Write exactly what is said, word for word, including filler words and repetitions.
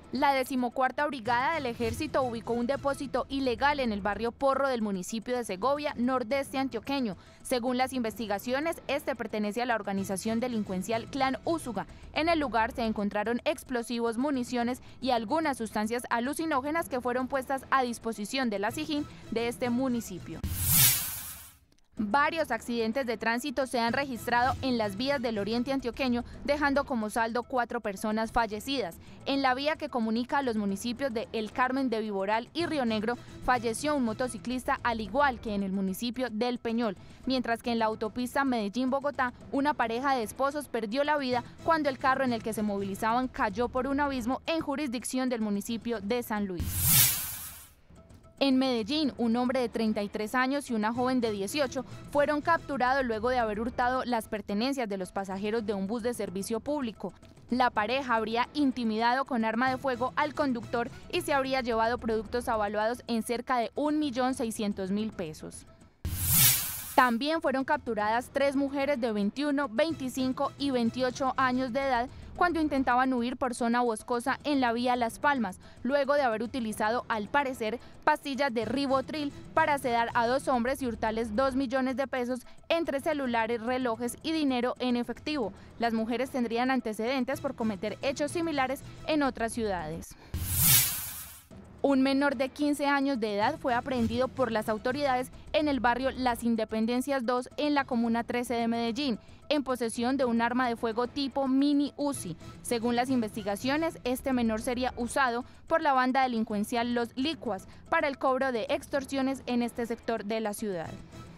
La decimocuarta Brigada del Ejército ubicó un depósito ilegal en el barrio Porro del municipio de Segovia, nordeste antioqueño. Según las investigaciones, este pertenece a la organización delincuencial Clan Úsuga. En el lugar se encontraron explosivos, municiones y algunas sustancias alucinógenas que fueron puestas a disposición de la SIJIN de este municipio. Varios accidentes de tránsito se han registrado en las vías del oriente antioqueño, dejando como saldo cuatro personas fallecidas. En la vía que comunica a los municipios de El Carmen de Viboral y Río Negro, falleció un motociclista, al igual que en el municipio del Peñol, mientras que en la autopista Medellín-Bogotá, una pareja de esposos perdió la vida cuando el carro en el que se movilizaban cayó por un abismo en jurisdicción del municipio de San Luis. En Medellín, un hombre de treinta y tres años y una joven de dieciocho fueron capturados luego de haber hurtado las pertenencias de los pasajeros de un bus de servicio público. La pareja habría intimidado con arma de fuego al conductor y se habría llevado productos avaluados en cerca de un millón seiscientos mil pesos. También fueron capturadas tres mujeres de veintiuno, veinticinco y veintiocho años de edad cuando intentaban huir por zona boscosa en la vía Las Palmas, luego de haber utilizado, al parecer, pastillas de Ribotril para sedar a dos hombres y hurtarles dos millones de pesos entre celulares, relojes y dinero en efectivo. Las mujeres tendrían antecedentes por cometer hechos similares en otras ciudades. Un menor de quince años de edad fue aprehendido por las autoridades en el barrio Las Independencias dos en la Comuna trece de Medellín, en posesión de un arma de fuego tipo mini Uzi. Según las investigaciones, este menor sería usado por la banda delincuencial Los Licuas para el cobro de extorsiones en este sector de la ciudad.